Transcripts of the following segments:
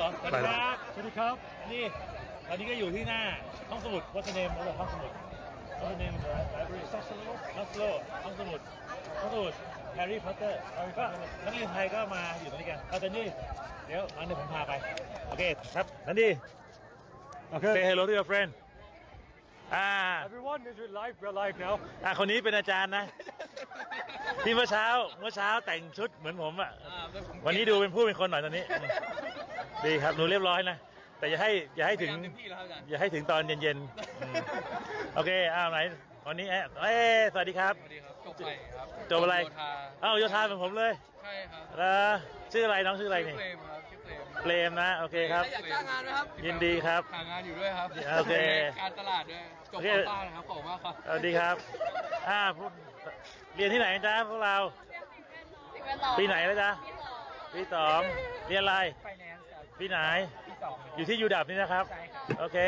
สวัสดีครับสวัสดีครับนี่ตอนนี้ก็อยู่ที่หน้าห้องสมุดวัฒนเนมเราห้องสมุดวัฒนเนมไลบรารีฮัสโลห้องสมุดแฮร์รี่พอตเตอร์ก็นักเรียนไทยก็มาอยู่ตรงนี้กันแต่นี่เดี๋ยวผมพาไปโอเคครับนั่นดี Say hello to your friend Everyone is live. We're live now. คนนี้เป็นอาจารย์นะที่เมื่อเช้าแต่งชุดเหมือนผมอ่ะวันนี้ดูเป็นผู้เป็นคนหน่อยตอนนี้ดีครับหนูเรียบร้อยนะแต่อย่าให้ถึงตอนเย็นๆโอเคไหนวันนี้สวัสดีครับจบอะไรโยธาเป็นผมเลยใช่ครับชื่ออะไรน้องชื่ออะไรนี่เปรมนะโอเคครับอยากจ้างงานไหมครับยินดีครับหางานอยู่ด้วยครับโอเคการตลาดด้วยจบป้านะครับขอบคุณมากครับสวัสดีครับเรียนที่ไหนจ๊ะพวกเราปีไหนแล้วจ๊ะปี2เรียนอะไรปีไหนอยู่ที่ยูดับนี่นะครับโอเค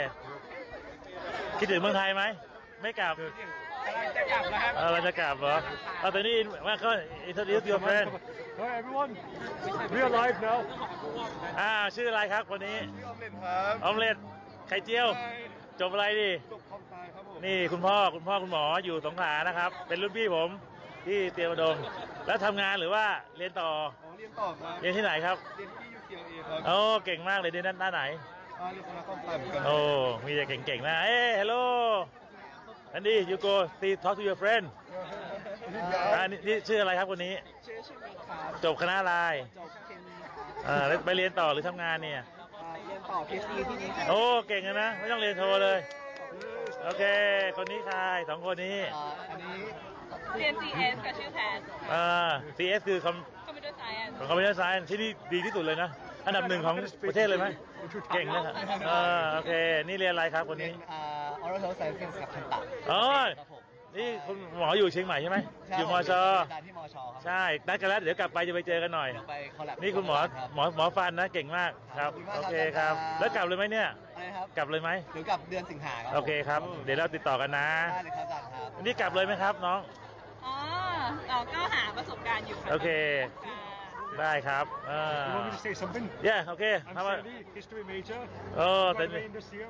คิดถึงเมืองไทยไหมไม่กลับจะกลับแล้วครับเราจะกลับเหรอตอนนี้ว่าเขาintroduce your friend Hi everyone. We are live now. ชื่ออะไรครับคนนี้ชื่อออมเล็ตครับออมเล็ตไข่เจียวจบอะไรดิจบคอมไซครับผมนี่คุณพ่อคุณหมออยู่สงขลานะครับเป็นรุ่นพี่ผมที่เตรียมอุดมแล้วทำงานหรือว่าเรียนต่อเรียนต่อครับเรียนที่ไหนครับเรียนที่ UCLA ครับโอ้เก่งมากเลยเรียนด้านไหนเรียนคณะคอมไซเหมือนกันโอ้มีแต่เก่งๆนะhello Andy you go see talk to your friend นี่ชื่ออะไรครับคนนี้จบคณะอะไรจบเคมีแล้วไปเรียนต่อหรือทำงานเนี่ยเรียนต่อ PhD ที่นี่โอ้เก่งนะไม่ต้องเรียนโทเลยโอเคคนนี้ใคร2คนนี้อันนี้เรียน CS กับชื่อแพท CS คือ Computer Science ของ Computer Science ที่นี่ดีที่สุดเลยนะอันดับ1ของประเทศเลยไหมเก่งนะครับโอเคนี่เรียนอะไรครับคนนี้ Oral Health Sciences กับทันตะนี่คุณหมออยู่เชียงใหม่ใช่ไหมอยู่มชที่มชครับใช่นัดกันแล้วเดี๋ยวกลับไปจะไปเจอกันหน่อยนี่คุณหมอฟันนะเก่งมากครับโอเคครับแล้วกลับเลยไหมเนี่ยกลับเลยไหมหรือกลับเดือนสิงหาครับโอเคครับเดี๋ยวเราติดต่อกันนะได้เลยครับอาจารย์ครับนี่กลับเลยไหมครับน้องเราก็หาประสบการณ์อยู่โอเคได้ครับ You want me to say something? Yeah okay I'm Sandy, history major. Graduating this year.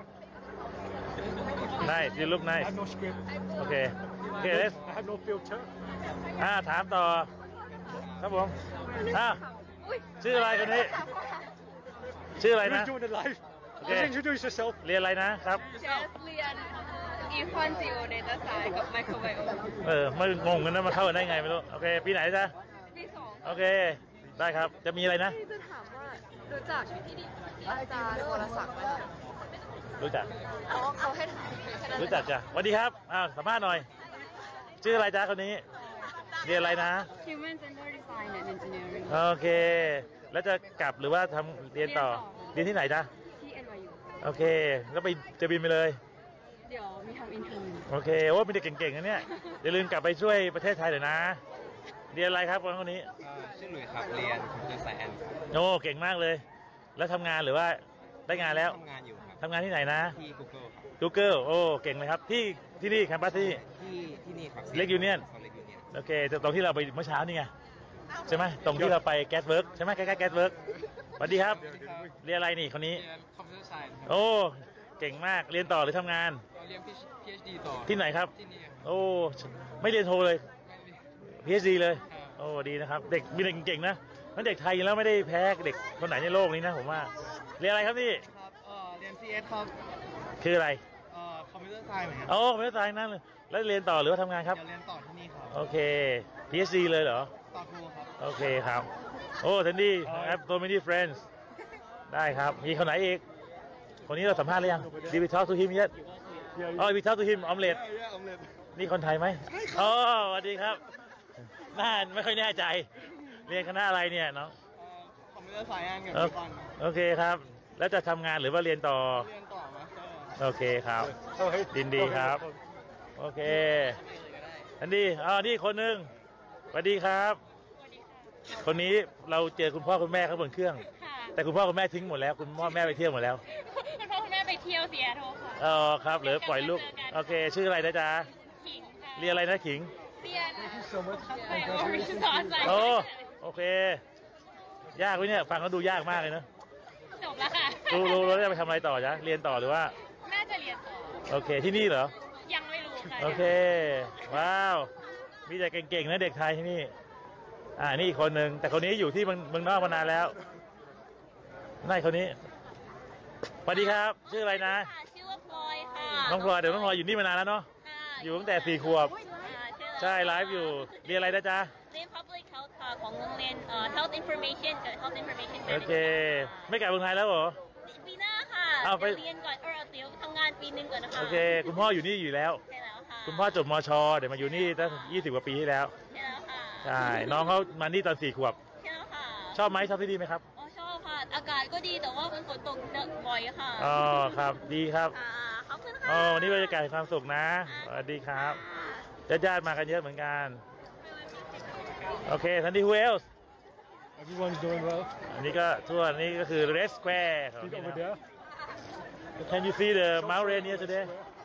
Nice you look nice I have no script. Okay let's I have no filter. ถามต่อครับผมชื่ออะไรคนนี้ชื่ออะไรนะ You're doing it live. Just introduce yourself. เรียนอะไรนะครับเรียนEcon Geo Data Science กับ Microbiome ไม่งงกันนะมาเข้าได้ไงไม่รู้โอเคปีไหนจ๊ะปี2 โอเคได้ครับจะมีอะไรนะจะถามว่ารู้จักอาจารย์วรศักดิ์ไหมรู้จักเขาให้ถามรู้จักจ้ะสวัสดีครับสัมภาษณ์หน่อยชื่ออะไรจ๊ะคนนี้เรียนอะไรนะ Human Gender Design and Engineering โอเคแล้วจะกลับหรือว่าเรียนต่อเรียนที่ไหนจ๊ะที่ NYU โอเคแล้วจะบินไปเลยเดี๋ยวมีทำอินเทอร์โอเคว่ามีเด็กเก่งๆนะเนี่ยอย่าลืมกลับไปช่วยประเทศไทยหน่อยนะเรียนอะไรครับคนนี้ชื่อหลุยส์ครับเรียน Computer Science โอ้เก่งมากเลยแล้วทำงานหรือว่าได้งานแล้วทำงานอยู่ครับทำงานที่ไหนนะที่ Google ครับ Google โอ้เก่งเลยครับที่นี่แคมปัสที่นี่ครับเล็กยูเนียนโอเคตรงที่เราไปเมื่อเช้านี่ไงใช่ไหมตรงที่เราไปแก๊สเวิร์กใช่ไหมใกล้ๆแก๊สเวิร์กสวัสดีครับเรียนอะไรนี่คนนี้เรียน Computer Science โอ้เก่งมากเรียนต่อหรือทำงานเรียน PhD ต่อที่ไหนครับที่นี่โอ้ไม่เรียนโทเลย PhD เลยโอ้ดีนะครับเด็กมีเด็กเก่งนะนั่นเด็กไทยแล้วไม่ได้แพ้เด็กคนไหนในโลกนี้นะผมว่าเรียนอะไรครับนี่ครับเรียน CS ครับคืออะไร Computer Science เหมือนกัน Computer Scienceนั่นเลยแล้วเรียนต่อหรือว่าทำงานครับเรียนต่อที่นี่ครับโอเค PhD เลยเหรอต่อโทครับโอเคครับโอ้ทันดีI have so many friends ได้ครับมีคนไหนอีกคนนี้เราสัมภาษณ์หรือยัง Did we talk to him yet we talk to him ออมเล็ตนี่คนไทยไหมสวัสดีครับน่าไม่ค่อยแน่ใจเรียนคณะอะไรเนี่ยน้อง Computer Science กับก่อนโอเคครับแล้วจะทำงานหรือว่าเรียนต่อมาโอเคครับยินดีครับโอเคอันดีนี่คนหนึ่งสวัสดีครับคนนี้เราเจอคุณพ่อคุณแม่เขาบนเครื่องแต่คุณพ่อคุณแม่ทิ้งหมดแล้วคุณพ่อแม่ไปเที่ยวหมดแล้วคุณพ่อคุณแม่ไปเที่ยวเซียโตค่ะครับหรือปล่อยลูกโอเคชื่ออะไรนะจ๊ะขิงเรียนอะไรนะขิงเรียนโอเคยากไหมเนี่ยฟังเขาดูยากมากเลยนะแต่จบแล้วค่ะรู้แล้วจะไปทำอะไรต่อจ๊ะเรียนต่อหรือว่าน่าจะเรียนต่อโอเคที่นี่เหรอยังไม่รู้ค่ะโอเค ว้าว มีแต่เก่งๆนะเด็กไทยที่นี่ นี่อีกคนหนึ่งแต่คนนี้อยู่ที่เมืองนอกมานานแล้วนายคนนี้สวัสดีครับชื่ออะไรนะค่ะชื่อว่าพลอยค่ะน้องพลอยเดี๋ยวน้องพลอยอยู่นี่มานานแล้วเนาะค่ะอยู่ตั้งแต่4 ขวบ ใช่ไลฟ์อยู่เรียนอะไรนะจ๊ะเรียน Public Health ค่ะของโรงเรียนHealth Information กับ Health Information โอเค ไม่กลับเมืองไทยแล้วเหรอปีหน้าค่ะเอาไปเรียนก่อนเดี๋ยวทำงานปีหนึงก่อนนะคะโอเค คุณพ่ออยู่นี่อยู่แล้วใช่แล้วค่ะคุณพ่อจบมชเดี๋ยวมาอยู่นี่ตั้ง20 กว่าปีที่แล้วใช่แล้วค่ะใช่ น้องเขามานี่ตอน4 ขวบใช่แล้วค่ะชอบไหมชอบที่นี่ไหมครับอ๋อชอบค่ะ อากาศก็ดีแต่ว่ามันฝนตกบ่อยค่ะอ๋อครับดีครับขอบคุณค่ะอ๋อนี่บรรยากาศแห่งความสุขนะสวัสดีครับญาติๆมากันเยอะเหมือนกันโอเคทันที who else Everyone's doing well. อันนี้ก็ทั่วนี่ก็คือ Red Square ของ See นี่ over นะ there? Can you see the Mount Rainier today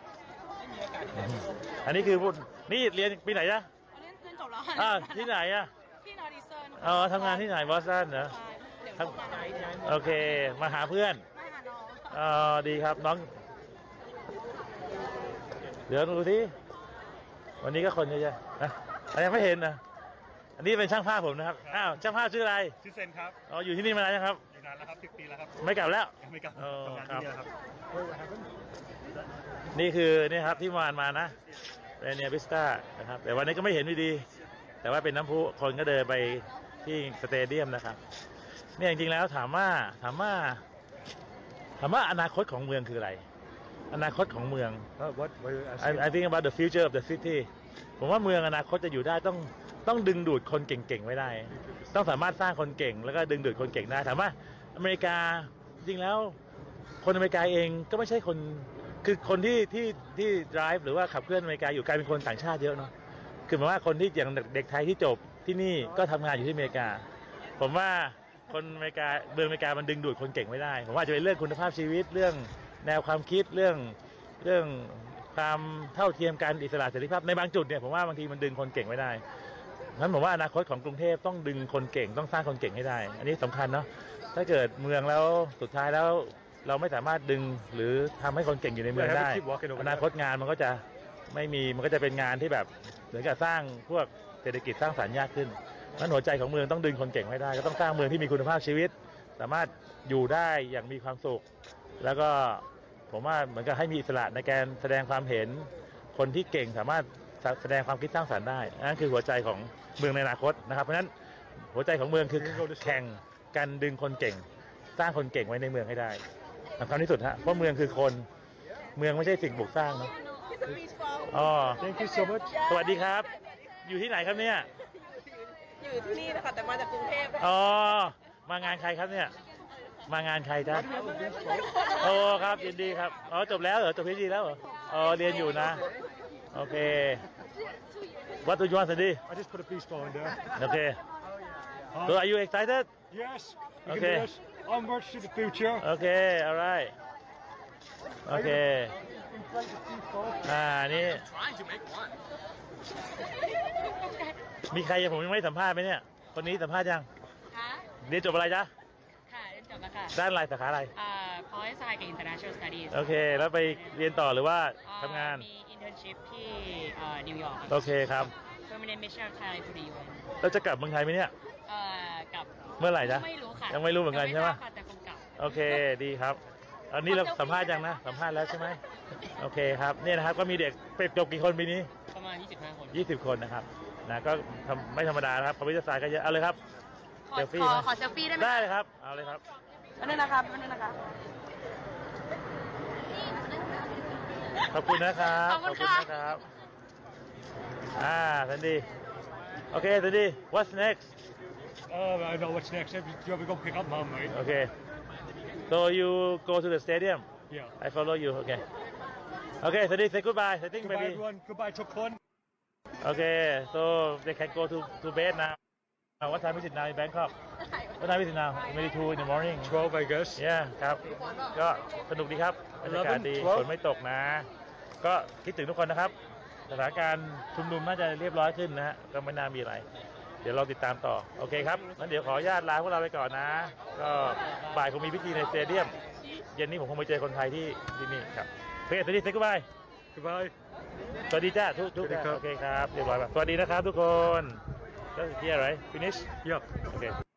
อันนี้คือพูดนี่เรียนปีไหนจ๊ะเรียนจบแล้วค่ะที่ไหนอะที่นอริสันอ๋อทำงานที่ไหนบอสตันเหรอเดี๋ยวมาหาโอเค มาหาเพื่อนน้องอ๋อดีครับน้อง เดี๋ยวดูที่วันนี้ก็คนเยอะแยะนะยังไม่เห็นนะอันนี้เป็นช่างภาพผมนะครับอ้าวช่างภาพชื่ออะไรชื่อเซนครับอ๋ออยู่ที่นี่มานานยังครับอยู่นานแล้วครับ10 ปีแล้วครับไม่กลับแล้วยังไม่กลับอ๋อทำงานครับที่นี่ครับ What happened? นี่คือนี่ครับที่มานะเรเนียวิสตานะครับแต่วันนี้ก็ไม่เห็นอยู่ดี แต่ว่าเป็นน้ำพุคนก็เดินไปที่สเตเดียมนะครับเนี่ยจริงๆแล้วถามว่าอนาคตของเมืองคืออะไร อนาคตของเมือง What were you asking? I think about the future of the city ผมว่าเมืองอนาคตจะอยู่ได้ต้องดึงดูดคนเก่งๆไว้ได้ ต้องสามารถสร้างคนเก่งแล้วก็ดึงดูดคนเก่งได้ถามว่าอเมริกาจริงแล้วคนอเมริกาเองก็ไม่ใช่คนคือคนที่ drive หรือว่าขับเคลื่อนอเมริกาอยู่กลายเป็นคนต่างชาติเยอะเนาะคือหมายว่าคนที่อย่างเด็กไทยที่จบที่นี่ก็ทำงานอยู่ที่อเมริกา ผมว่าคนอเมริกาเมืองอเมริกามันดึงดูดคนเก่งไม่ได้ผมว่าจะเป็นเรื่องคุณภาพชีวิตเรื่องแนวความคิดเรื่องความเท่าเทียมกันอิสระเสรีภาพในบางจุดเนี่ยผมว่าบางทีมันดึงคนเก่งไม่ได้งั้นผมว่าอนาคตของกรุงเทพต้องดึงคนเก่งต้องสร้างคนเก่งให้ได้ อันนี้สำคัญเนาะถ้าเกิดเมืองแล้วสุดท้ายแล้วเราไม่สามารถดึงหรือทำให้คนเก่งอยู่ในเมืองได้อนาคตงานมันก็จะไม่มีมันก็จะเป็นงานที่แบบเหมือนกับสร้างพวกเศรษฐกิจสร้างสรรค์ยากขึ้นงั้นหัวใจของเมืองต้องดึงคนเก่งให้ได้ก็ต้องสร้างเมืองที่มีคุณภาพชีวิตสามารถอยู่ได้อย่างมีความสุขแล้วก็ผมว่าเหมือนกับให้มีอิสระในการแสดงความเห็นคนที่เก่งสามารถแสดงความคิดสร้างสรรค์ได้นั่นคือหัวใจของเมืองในอนาคตนะครับเพราะฉะนั้นหัวใจของเมืองคือแข่งกันดึงคนเก่งสร้างคนเก่งไว้ในเมืองให้ได้สำคัญที่สุดฮะเพราะเมืองคือคนเมืองไม่ใช่สิ่งปลูกสร้างเนาะอ๋อ Thank you so much. สวัสดีครับ อยู่ที่ไหนครับเนี่ยอยู่ที่นี่นะคะแต่มาจากกรุงเทพอ๋อมางานใครครับเนี่ยมางานใครจ๊ะโอ้ครับยินดีครับอ๋อจบแล้วเหรอจบพีจีแล้วเหรออ๋อเรียนอยู่นะโอเค What do you want to do I just put a peace ball in there. โอเค So are you excited Yes. You Okay. can do this. Onwards to the future. โอเค alright โอเค Inflate the peace ball. นี่มีใครยังผมยังไม่สัมภาษณ์ไหมเนี่ยคนนี้สัมภาษณ์ยังค่ะเรียนจบอะไรจ๊ะค่ะเรียนจบแล้วค่ะด้านอะไรสาขาอะไร Poli-Sci กับ International Studies โอเค แล้วไปเรียนต่อหรือว่าทำงานมี internship ที่นิวยอร์กโอเคครับ Permanent Mission of Thailand to the UN แล้วจะกลับเมืองไทยไหมเนี่ยกับเมื่อไหร่จ๊ะไม่รู้ค่ะยังไม่รู้เหมือนกันใช่ไหมยังทราบค่ะแต่คงกลับโอเคดีครับอันนี้เราสัมภาษณ์ยังนะสัมภาษณ์แล้วใช่ไหมโอเคครับเนี่ยนะครับก็มีเด็กไปจบกี่คนปีนี้ประมาณ 25 คน 20 คนนะครับนะก็ไม่ธรรมดานะครับคอมพิวเตอร์ไซน์ก็เยอะเอาเลยครับขอเซลฟี่ขอนะขอเซลฟี่ได้ไหมได้เลยครับเอาเลยครับวันนี้นะครับวันนี้นะคะขอบคุณนะครับขอบคุณค่ะนะครับสันดีโอเคสันดี what's next Oh, I know what's next. You ever go pick up mom, mate? okay so you go to the stadium Yeah. I follow you okay okay สันดี say goodbye I think Goodbye, maybe everyone. Goodbye, Tukon. okay so they can go to bed now what time is it now in Bangkok what time is it now maybe 2 in the morning 12, I guess. yeah ครับก็สนุกดีครับบรรยากาศดีฝนไม่ตกนะ ก็คิดถึงทุกคนนะครับสถานการณ์ชุมนุมน่าจะเรียบร้อยขึ้นนะฮะก็ไม่น่ามีอะไรเดี๋ยวเราติดตามต่อโอเคครับงั้นเดี๋ยวขออนุญาตลาพวกเราไปก่อนนะ ก็บ่ายคงมีพิธีในสเตเดียมเย็นนี้ผมคงไปเจอคนไทยที่นี่ครับโอเคสวัสดีเซ็กบาย Goodbye. สวัสดีจ้าทุกสวัสดีครับโอเคครับเรียบร้อยป่ะสวัสดีนะครับทุกคนก็เที่ยร์ไร finish Yeah. โอเค